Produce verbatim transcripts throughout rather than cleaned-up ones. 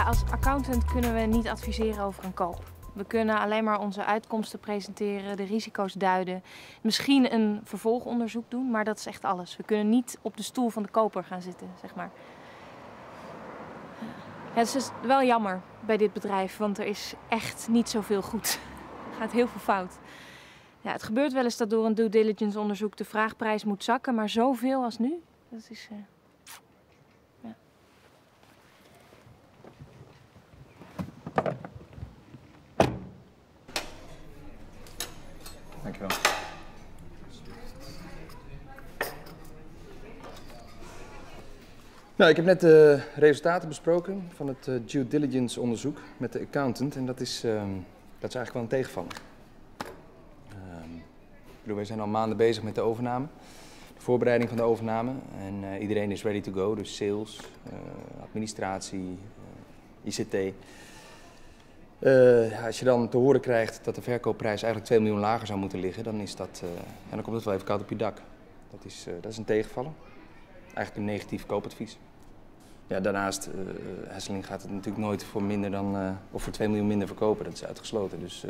als accountant kunnen we niet adviseren over een koop. We kunnen alleen maar onze uitkomsten presenteren, de risico's duiden. Misschien een vervolgonderzoek doen, maar dat is echt alles. We kunnen niet op de stoel van de koper gaan zitten, zeg maar. Ja, het is dus wel jammer bij dit bedrijf, want er is echt niet zoveel goed. Er gaat heel veel fout. Ja, het gebeurt wel eens dat door een due diligence onderzoek de vraagprijs moet zakken, maar zoveel als nu, dat is... Uh... Ja. Dankjewel. Nou, ik heb net de resultaten besproken van het uh, due diligence onderzoek met de accountant en dat is, uh, dat is eigenlijk wel een tegenvaller. Uh, ik bedoel, wij zijn al maanden bezig met de overname, de voorbereiding van de overname en uh, iedereen is ready to go, dus sales, uh, administratie, uh, I C T. Uh, als je dan te horen krijgt dat de verkoopprijs eigenlijk twee miljoen lager zou moeten liggen, dan, is dat, uh, ja, dan komt het wel even koud op je dak. Dat is, uh, dat is een tegenvaller. Eigenlijk een negatief koopadvies. Ja, daarnaast, uh, Hesseling gaat het natuurlijk nooit voor minder dan, uh, of voor twee miljoen minder verkopen. Dat is uitgesloten, dus uh...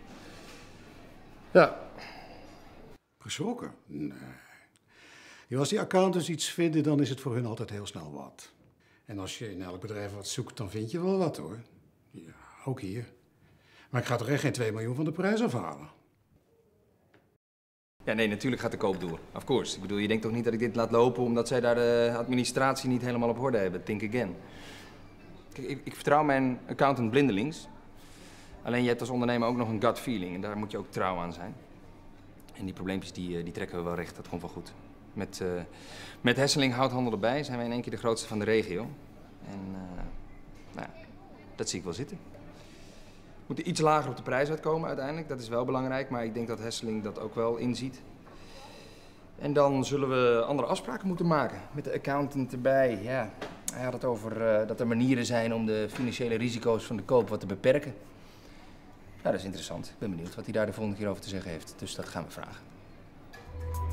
ja. Geschrokken? Nee. Ja, als die accountants iets vinden, dan is het voor hun altijd heel snel wat. En als je in elk bedrijf wat zoekt, dan vind je wel wat hoor. Ja, ook hier. Maar ik ga toch echt geen twee miljoen van de prijs afhalen? Ja, nee, natuurlijk gaat de koop door. Of course. Ik bedoel, je denkt toch niet dat ik dit laat lopen omdat zij daar de administratie niet helemaal op orde hebben. Think again. Kijk, ik, ik vertrouw mijn accountant blindelings. Alleen je hebt als ondernemer ook nog een gut feeling en daar moet je ook trouw aan zijn. En die probleempjes die, die trekken we wel recht, dat komt wel goed. Met, uh, met Hesseling Houthandel erbij zijn wij in één keer de grootste van de regio. En uh, nou, dat zie ik wel zitten. We moeten iets lager op de prijs uitkomen uiteindelijk, dat is wel belangrijk, maar ik denk dat Hesseling dat ook wel inziet. En dan zullen we andere afspraken moeten maken, met de accountant erbij. Ja, hij had het over uh, dat er manieren zijn om de financiële risico's van de koop wat te beperken. Ja, dat is interessant. Ik ben benieuwd wat hij daar de volgende keer over te zeggen heeft, dus dat gaan we vragen.